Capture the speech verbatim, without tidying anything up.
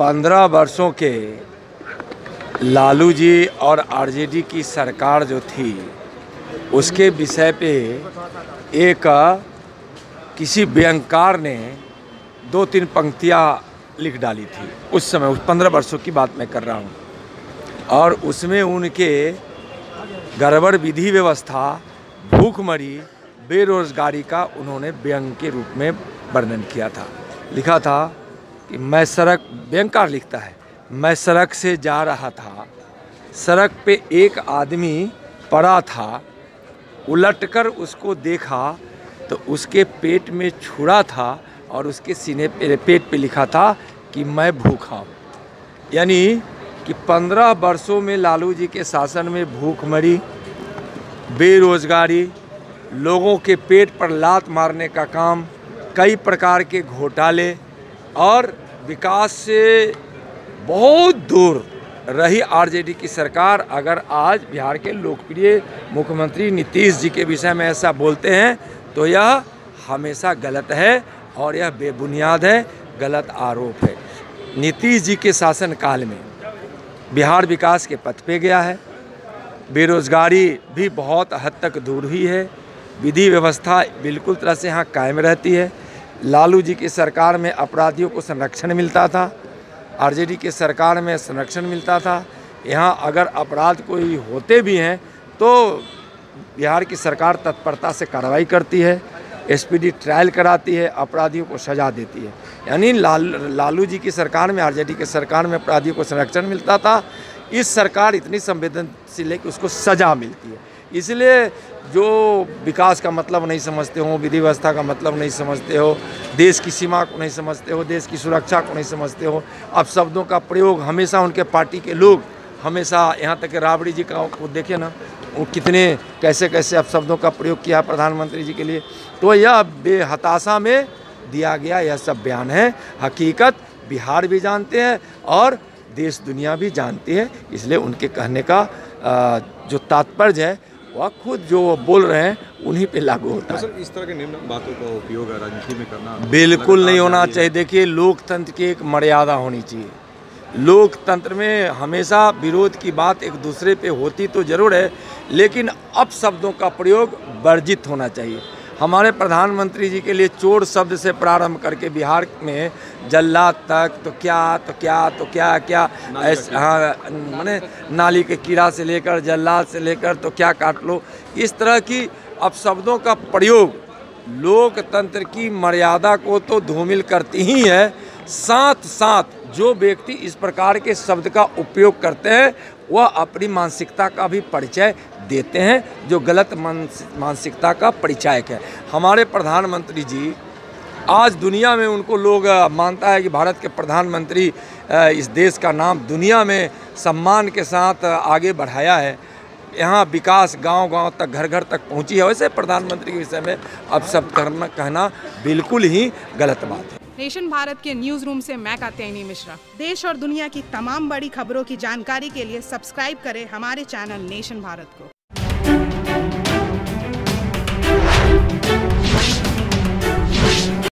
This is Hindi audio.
पंद्रह वर्षों के लालू जी और आरजेडी की सरकार जो थी उसके विषय पे एक किसी व्यंगकार ने दो तीन पंक्तियाँ लिख डाली थी उस समय, उस पंद्रह वर्षों की बात मैं कर रहा हूँ। और उसमें उनके गड़बड़ विधि व्यवस्था, भूखमरी, बेरोजगारी का उन्होंने व्यंग के रूप में वर्णन किया था। लिखा था कि मैं सड़क, व्यंगकार लिखता है, मैं सड़क से जा रहा था, सड़क पे एक आदमी पड़ा था, उलटकर उसको देखा तो उसके पेट में छुरा था और उसके सीने पे, पेट पे लिखा था कि मैं भूखा हूँ। यानी कि पंद्रह वर्षों में लालू जी के शासन में भूखमरी, बेरोजगारी, लोगों के पेट पर लात मारने का काम, कई प्रकार के घोटाले और विकास से बहुत दूर रही आरजेडी की सरकार अगर आज बिहार के लोकप्रिय मुख्यमंत्री नीतीश जी के विषय में ऐसा बोलते हैं तो यह हमेशा गलत है और यह बेबुनियाद है, गलत आरोप है। नीतीश जी के शासनकाल में बिहार विकास के पथ पे गया है, बेरोजगारी भी बहुत हद तक दूर हुई है, विधि व्यवस्था बिल्कुल तरह से यहाँ कायम रहती है। लालू जी की सरकार में अपराधियों को संरक्षण मिलता था, आरजेडी के सरकार में संरक्षण मिलता था। यहाँ अगर अपराध कोई होते भी हैं तो बिहार की सरकार तत्परता से कार्रवाई करती है, एसपीडी ट्रायल कराती है, अपराधियों को सजा देती है। यानी लाल लालू जी की सरकार में, आरजेडी के सरकार में अपराधियों को संरक्षण मिलता था। इस सरकार इतनी संवेदनशील है कि उसको सजा मिलती है। इसलिए जो विकास का मतलब नहीं समझते हो, विधि व्यवस्था का मतलब नहीं समझते हो, देश की सीमा को नहीं समझते हो, देश की सुरक्षा को नहीं समझते हो, अब शब्दों का प्रयोग हमेशा उनके पार्टी के लोग हमेशा, यहाँ तक कि राबड़ी जी का वो देखे ना, वो कितने कैसे कैसे अब शब्दों का प्रयोग किया प्रधानमंत्री जी के लिए। तो यह बेहताशा में दिया गया यह सब बयान है। हकीकत बिहार भी जानते हैं और देश दुनिया भी जानती है। इसलिए उनके कहने का जो तात्पर्य है वह खुद जो बोल रहे हैं उन्हीं पे लागू होता है। सर, इस तरह के निम्न बातों का उपयोग राजनीति में करना बिल्कुल नहीं होना चाहिए। देखिए, लोकतंत्र की एक मर्यादा होनी चाहिए। लोकतंत्र में हमेशा विरोध की बात एक दूसरे पे होती तो ज़रूर है, लेकिन अपशब्दों का प्रयोग वर्जित होना चाहिए। हमारे प्रधानमंत्री जी के लिए चोर शब्द से प्रारंभ करके बिहार में जल्लाद तक तो क्या तो क्या तो क्या क्या ऐसे, हाँ, माने नाली के कीड़ा से लेकर जल्लाद से लेकर तो क्या काट लो, इस तरह की अपशब्दों का प्रयोग लोकतंत्र की मर्यादा को तो धूमिल करती ही है। साथ साथ जो व्यक्ति इस प्रकार के शब्द का उपयोग करते हैं वह अपनी मानसिकता का भी परिचय देते हैं, जो गलत मानसिकता का परिचायक है। हमारे प्रधानमंत्री जी आज दुनिया में उनको लोग मानता है कि भारत के प्रधानमंत्री इस देश का नाम दुनिया में सम्मान के साथ आगे बढ़ाया है। यहाँ विकास गांव-गांव तक, घर घर तक पहुँची है। वैसे प्रधानमंत्री के विषय में अब सब करना कहना बिल्कुल ही गलत बात है। नेशन भारत के न्यूज रूम से मैं कात्यायनी मिश्रा। देश और दुनिया की तमाम बड़ी खबरों की जानकारी के लिए सब्सक्राइब करें हमारे चैनल नेशन भारत को।